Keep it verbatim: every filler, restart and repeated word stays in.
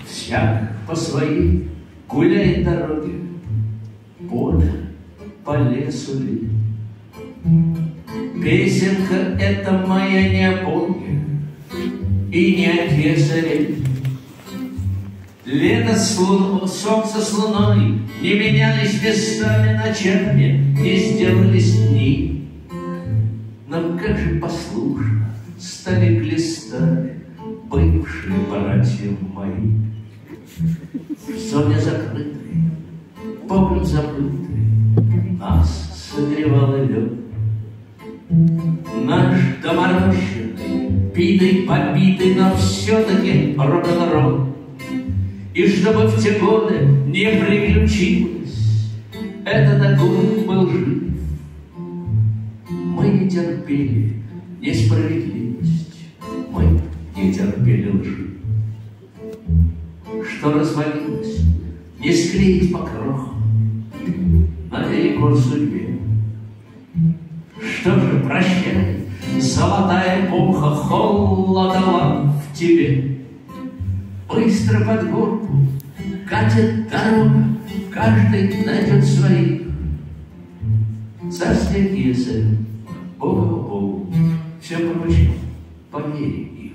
Всяк по своей гуляет дороге, поле по лесу ли. Песенка эта моя не о Боге и не о кесаре. Лето с луной, солнце с луной не менялись местами ночами, не сделались дни. Но как же послушно стали глистами бывшие братья мои. В зоне закрытой, погляд забытый, нас согревал лед. Наш доморощенный, битый, побитый, но все-таки рок-н-ролл. И чтобы в те годы не приключилось, этот огонь был жив. Мы не терпели несправедливость, мы не терпели лжи. Что развалилось, не склеить по крохам, наперекор судьбе. Что же, прощай, золотая эпоха холодала в тебе. Быстро под горку катит дорога, каждый найдет своих. За снег, если Богу, Богу, все прочее по мере их.